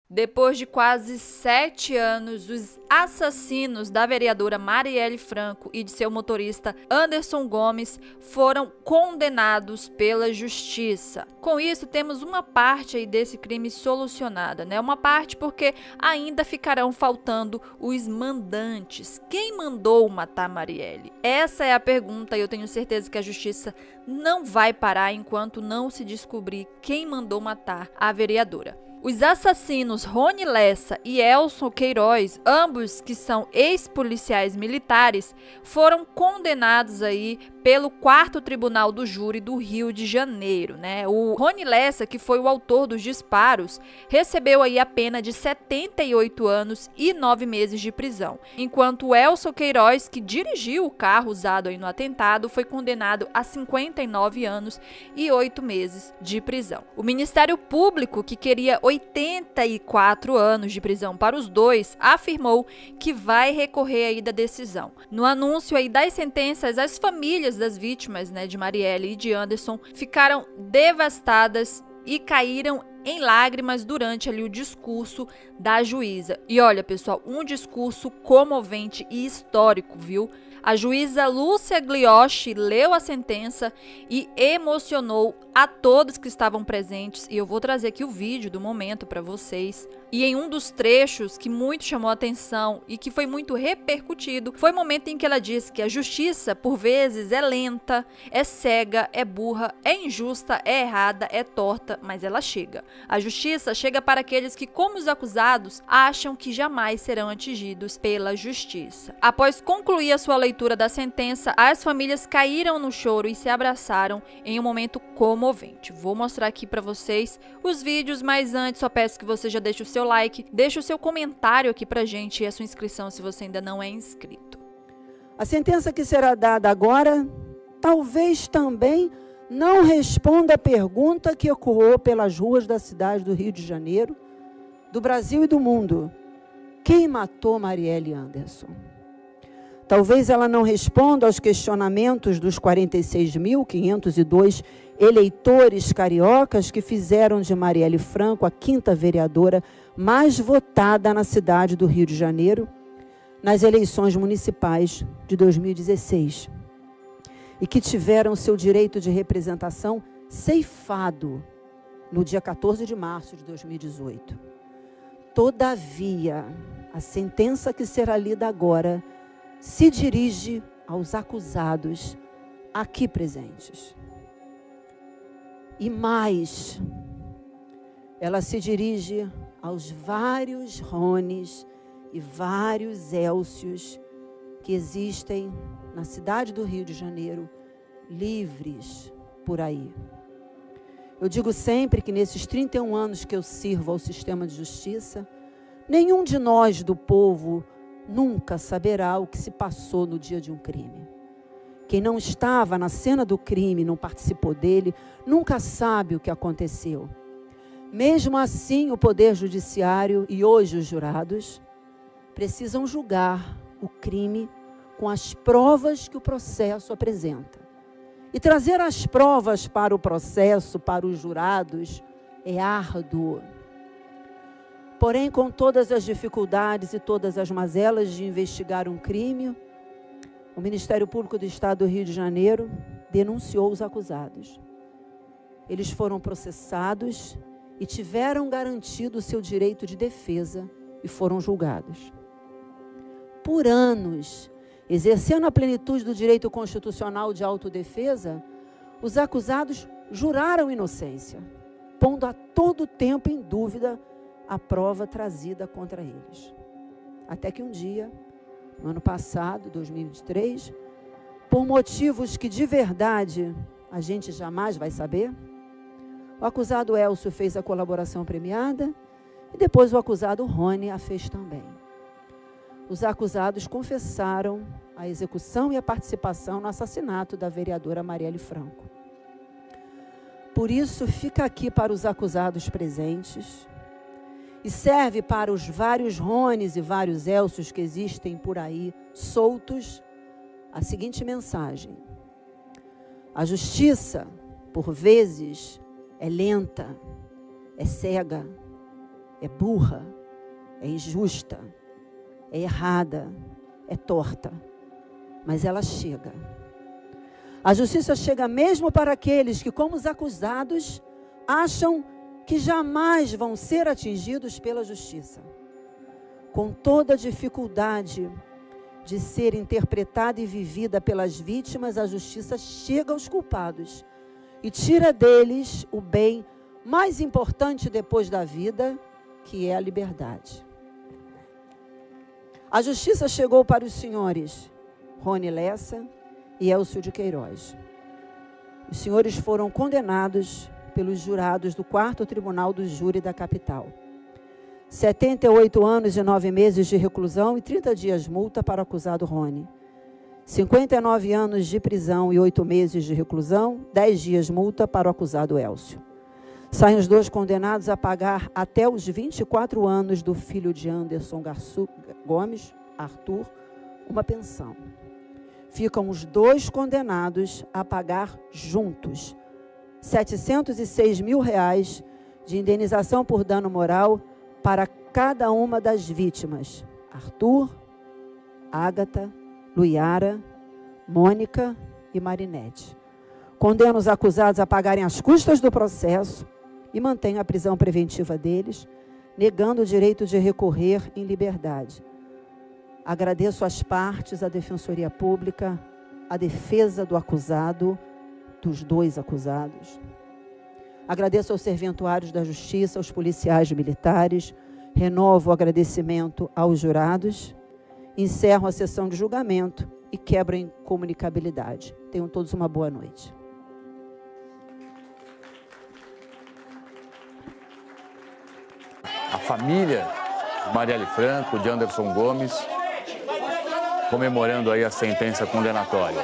Depois de quase 7 anos, os assassinos da vereadora Marielle Franco e de seu motorista Anderson Gomes foram condenados pela justiça. Com isso, temos uma parte aí desse crime solucionada, né? Uma parte porque ainda ficarão faltando os mandantes. Quem mandou matar Marielle? Essa é a pergunta e eu tenho certeza que a justiça não vai parar enquanto não se descobrir quem mandou matar a vereadora. Os assassinos Rony Lessa e Elson Queiroz, ambos que são ex-policiais militares, foram condenados aí pelo 4º Tribunal do Júri do Rio de Janeiro, né? O Rony Lessa, que foi o autor dos disparos, recebeu aí a pena de 78 anos e 9 meses de prisão, enquanto o Elson Queiroz, que dirigiu o carro usado aí no atentado, foi condenado a 59 anos e 8 meses de prisão. O Ministério Público, que queria 84 anos de prisão para os dois, afirmou que vai recorrer aí da decisão. No anúncio aí das sentenças, as famílias das vítimas, né, de Marielle e de Anderson ficaram devastadas e caíram em lágrimas durante ali o discurso da juíza. E olha, pessoal, um discurso comovente e histórico, viu? A juíza Lúcia Glioshi leu a sentença e emocionou a todos que estavam presentes, e eu vou trazer aqui o vídeo do momento para vocês. E em um dos trechos que muito chamou a atenção e que foi muito repercutido, foi o momento em que ela disse que a justiça, por vezes, é lenta, é cega, é burra, é injusta, é errada, é torta, mas ela chega. A justiça chega para aqueles que, como os acusados, acham que jamais serão atingidos pela justiça. Após concluir a sua leitura da sentença, as famílias caíram no choro e se abraçaram em um momento comovente. Vou mostrar aqui para vocês os vídeos, mas antes só peço que você já deixe o seu like, deixe o seu comentário aqui pra gente e a sua inscrição se você ainda não é inscrito. A sentença que será dada agora talvez também não responda a pergunta que ecoou pelas ruas da cidade do Rio de Janeiro, do Brasil e do mundo: quem matou Marielle Anderson? Talvez ela não responda aos questionamentos dos 46.502 eleitores cariocas que fizeram de Marielle Franco a 5ª vereadora mais votada na cidade do Rio de Janeiro nas eleições municipais de 2016 e que tiveram seu direito de representação ceifado no dia 14 de março de 2018. Todavia, a sentença que será lida agora se dirige aos acusados aqui presentes. E mais, ela se dirige aos vários Rones e vários Elcios que existem na cidade do Rio de Janeiro, livres por aí. Eu digo sempre que nesses 31 anos que eu sirvo ao sistema de justiça, nenhum de nós do povo nunca saberá o que se passou no dia de um crime. Quem não estava na cena do crime, não participou dele, nunca sabe o que aconteceu. Mesmo assim, o Poder Judiciário e hoje os jurados precisam julgar o crime com as provas que o processo apresenta. E trazer as provas para o processo, para os jurados, é árduo. Porém, com todas as dificuldades e todas as mazelas de investigar um crime, o Ministério Público do Estado do Rio de Janeiro denunciou os acusados. Eles foram processados e tiveram garantido o seu direito de defesa e foram julgados. Por anos, exercendo a plenitude do direito constitucional de autodefesa, os acusados juraram inocência, pondo a todo tempo em dúvida a prova trazida contra eles. Até que um dia, no ano passado, 2023, por motivos que de verdade a gente jamais vai saber, o acusado Elcio fez a colaboração premiada e depois o acusado Rony a fez também. Os acusados confessaram a execução e a participação no assassinato da vereadora Marielle Franco. Por isso, fica aqui para os acusados presentes e serve para os vários Rones e vários Elcios que existem por aí, soltos, a seguinte mensagem: a justiça, por vezes, é lenta, é cega, é burra, é injusta, é errada, é torta. Mas ela chega. A justiça chega mesmo para aqueles que, como os acusados, acham que jamais vão ser atingidos pela justiça. Com toda a dificuldade de ser interpretada e vivida pelas vítimas, a justiça chega aos culpados e tira deles o bem mais importante depois da vida, que é a liberdade. A justiça chegou para os senhores Rony Lessa e Elcio de Queiroz. Os senhores foram condenados pelos jurados do 4º Tribunal do Júri da capital. 78 anos e 9 meses de reclusão e 30 dias multa para o acusado Rony. 59 anos de prisão e 8 meses de reclusão, 10 dias multa para o acusado Elcio. Saem os dois condenados a pagar até os 24 anos do filho de Anderson Gomes, Arthur, uma pensão. Ficam os dois condenados a pagar juntos R$ 706 mil de indenização por dano moral para cada uma das vítimas: Arthur, Ágata, Luiara, Mônica e Marinete. Condena os acusados a pagarem as custas do processo e mantém a prisão preventiva deles, negando o direito de recorrer em liberdade. Agradeço às partes, à Defensoria Pública, à defesa do acusado, dos dois acusados. Agradeço aos serventuários da Justiça, aos policiais militares, renovo o agradecimento aos jurados, encerro a sessão de julgamento e quebro a incomunicabilidade. Tenham todos uma boa noite. A família de Marielle Franco, de Anderson Gomes, comemorando aí a sentença condenatória.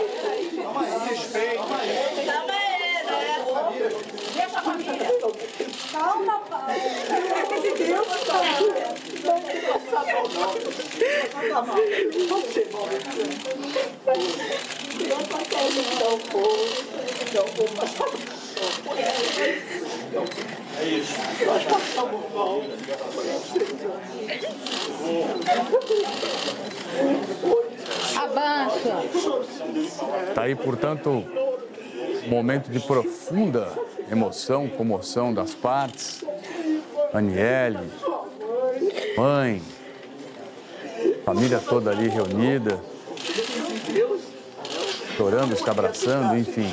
Calma, pai. Deus, É isso. Nós passamos mal. Abaixa. Está aí, portanto, um momento de profunda emoção, comoção das partes. Aniele, mãe, família toda ali reunida, chorando, se abraçando, enfim,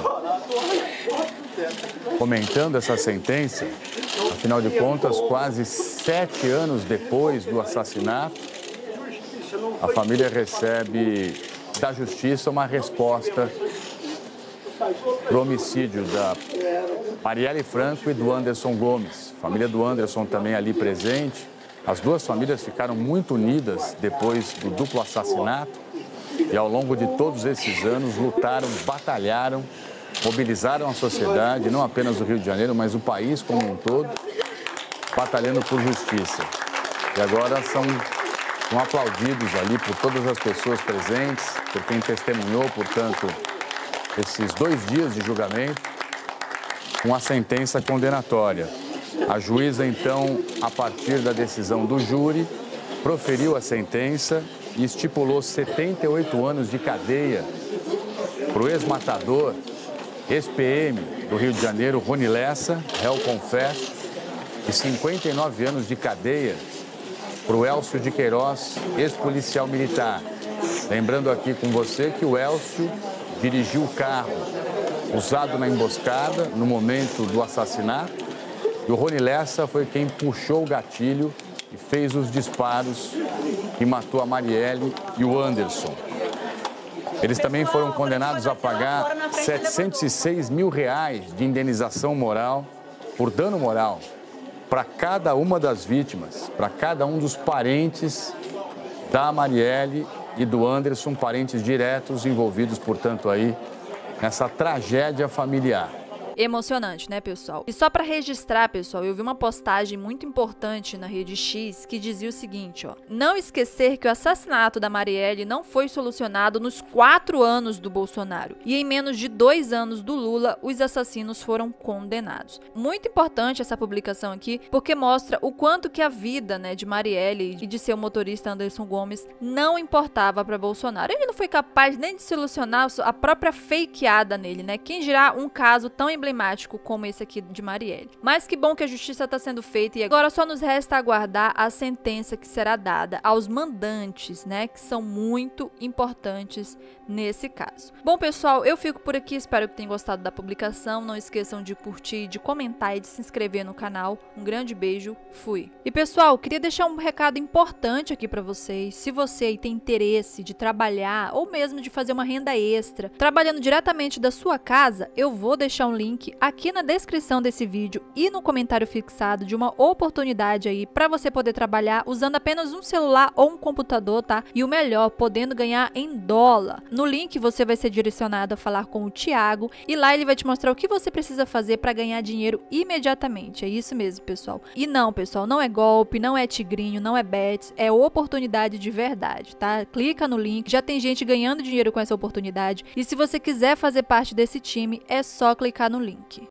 comentando essa sentença. Afinal de contas, quase 7 anos depois do assassinato, a família recebe da Justiça uma resposta para o homicídio da Marielle Franco e do Anderson Gomes. A família do Anderson também ali presente. As duas famílias ficaram muito unidas depois do duplo assassinato e ao longo de todos esses anos lutaram, batalharam, mobilizaram a sociedade, não apenas o Rio de Janeiro, mas o país como um todo, batalhando por justiça. E agora são aplaudidos ali por todas as pessoas presentes, por quem testemunhou, portanto, esses 2 dias de julgamento, com a sentença condenatória. A juíza, então, a partir da decisão do júri, proferiu a sentença e estipulou 78 anos de cadeia para o ex-matador, ex-PM do Rio de Janeiro, Rony Lessa, réu confesso, e 59 anos de cadeia para o Elcio de Queiroz, ex-policial militar. Lembrando aqui com você que o Elcio dirigiu o carro usado na emboscada no momento do assassinato e o Rony Lessa foi quem puxou o gatilho e fez os disparos que matou a Marielle e o Anderson. Eles também foram condenados a pagar R$ 706 mil de indenização moral por dano moral para cada uma das vítimas, para cada um dos parentes da Marielle e do Anderson, parentes diretos envolvidos, portanto, aí nessa tragédia familiar. Emocionante, né, pessoal? E só pra registrar, pessoal, eu vi uma postagem muito importante na Rede X que dizia o seguinte, ó: não esquecer que o assassinato da Marielle não foi solucionado nos 4 anos do Bolsonaro. E em menos de 2 anos do Lula, os assassinos foram condenados. Muito importante essa publicação aqui, porque mostra o quanto que a vida, né, de Marielle e de seu motorista Anderson Gomes não importava para Bolsonaro. Ele não foi capaz nem de solucionar a própria fakeada nele, né? Quem dirá um caso tão emblemático como esse aqui de Marielle. Mas que bom que a justiça está sendo feita e agora só nos resta aguardar a sentença que será dada aos mandantes, né, que são muito importantes nesse caso. Bom, pessoal, eu fico por aqui, espero que tenham gostado da publicação. Não esqueçam de curtir, de comentar e de se inscrever no canal. Um grande beijo, fui. E pessoal, queria deixar um recado importante aqui para vocês. Se você aí tem interesse de trabalhar ou mesmo de fazer uma renda extra, trabalhando diretamente da sua casa, eu vou deixar um link aqui na descrição desse vídeo e no comentário fixado de uma oportunidade aí para você poder trabalhar usando apenas um celular ou um computador, tá? E o melhor, podendo ganhar em dólar. No link você vai ser direcionado a falar com o Thiago e lá ele vai te mostrar o que você precisa fazer para ganhar dinheiro imediatamente. É isso mesmo, pessoal. E não, pessoal, não é golpe, não é tigrinho, não é bets, é oportunidade de verdade, tá? Clica no link, já tem gente ganhando dinheiro com essa oportunidade e se você quiser fazer parte desse time, é só clicar no link.